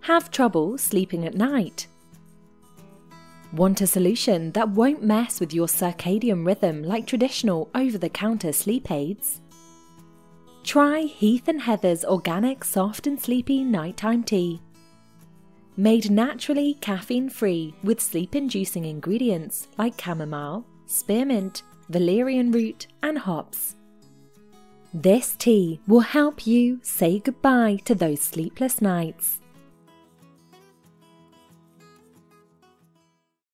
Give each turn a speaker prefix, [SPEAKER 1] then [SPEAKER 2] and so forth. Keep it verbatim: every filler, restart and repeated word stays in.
[SPEAKER 1] Have trouble sleeping at night? Want a solution that won't mess with your circadian rhythm like traditional over-the-counter sleep aids? Try Heath and Heather's organic soft and sleepy nighttime tea. Made naturally caffeine-free with sleep-inducing ingredients like chamomile, spearmint, valerian root and hops. This tea will help you say goodbye to those sleepless nights.